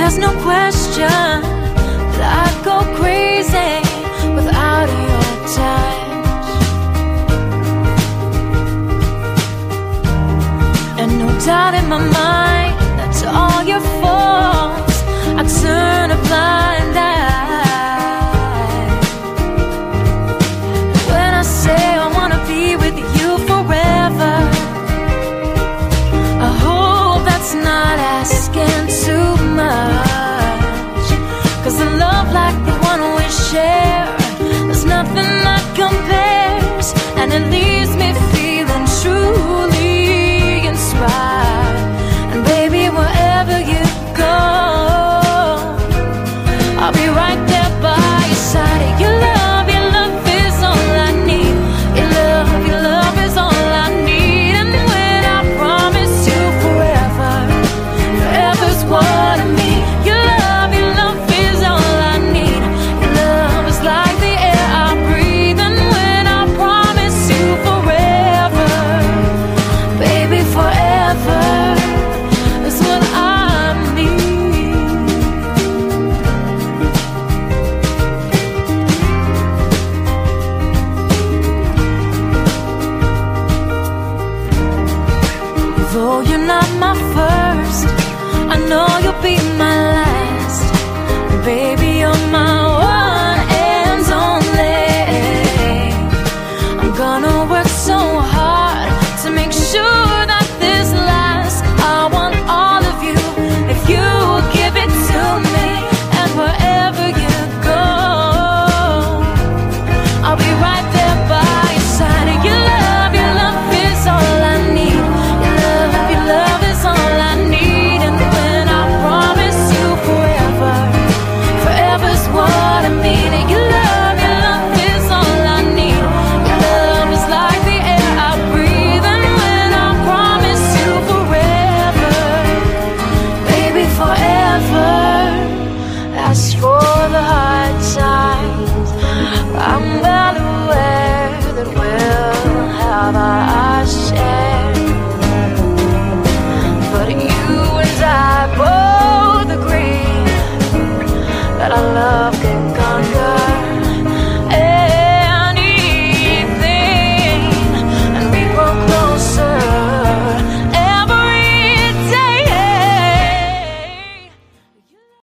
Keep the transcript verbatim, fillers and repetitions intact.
there's no question that I'd go crazy without your touch. And no doubt in my mind that's all your faults. I turn a blind eye when I say I wanna be with you forever. I hope that's not asking too much, 'cause a love like the one we share, there's nothing that compares, and it leaves me feeling truly inspired. And baby, wherever you go, I'll be right there by your side. Your love, your love is all I need. Your love, your love is all I need. And when I promise you forever, forever's what I mean. Your love, your love is all I need. Your love is like the air I breathe. And when I promise you forever, baby, forever is what I need. Though you're not my first, I know you'll be my last. Baby, you're my one and only. I'm gonna work so hard to make sure that this lasts. I want all of you if you will give it to me. And wherever you go, I'll be right there by your side. Your love, your love is all I need. Your love, your love is all I need. And when I promise you forever, forever's what I mean. Your love, your love is all I need. Your love is like the air I breathe. And when I promise you forever, baby, forever, that's